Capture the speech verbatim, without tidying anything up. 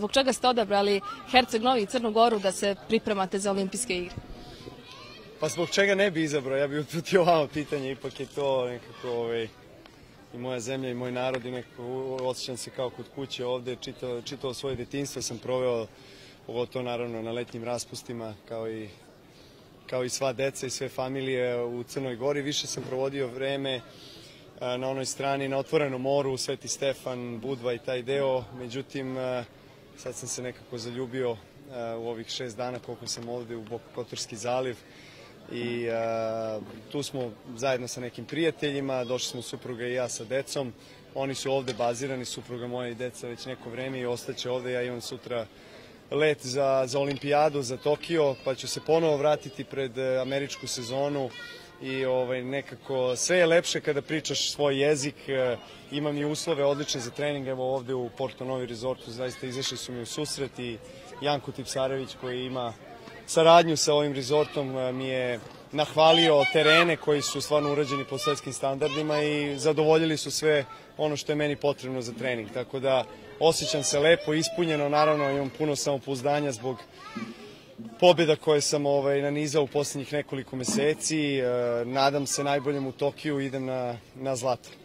zbog čega ste odabrali Herceg Novi i Crnu Goru da se pripremate za olimpijske igre? Pa zbog čega ne bi izabrao, ja bih uputio vama pitanje, ipak je to nekako ovaj, i moja zemlja i moj narod i nekako osjećam se kao kod kuće ovde, čitao, čitao svoje detinjstvo sam proveo, pogotovo naravno na letnjim raspustima kao i, kao i sva deca i sve familije u Crnoj Gori. Više sam provodio vreme na onoj strani, na otvorenom moru, Sveti Stefan, Budva i taj deo, međutim sad sam se nekako zaljubio u ovih šest dana koliko sam ovde u Bokokotorski zaliv i uh, tu smo zajedno sa nekim prijateljima, došli smo supruga i ja sa decom, oni su ovde bazirani, supruga moja i deca već neko vreme i ostaće ovde, ja imam sutra let za, za olimpijadu, za Tokio, pa ću se ponovo vratiti pred američku sezonu i ovaj, nekako sve je lepše kada pričaš svoj jezik, imam i uslove odlične za trening, evo ovde u Porto Novi Resortu zaista izašli su mi u susret i Janko Tipsarević koji ima saradnju sa ovim rezortom mi je nahvalio terene koji su stvarno urađeni po svetskim standardima i zadovoljili su sve ono što je meni potrebno za trening. Tako da osjećam se lepo, ispunjeno, naravno imam puno samopouzdanja zbog pobjeda koje sam ovaj, nanizao u posljednjih nekoliko meseci. Nadam se najboljem u Tokiju, idem na, na zlato.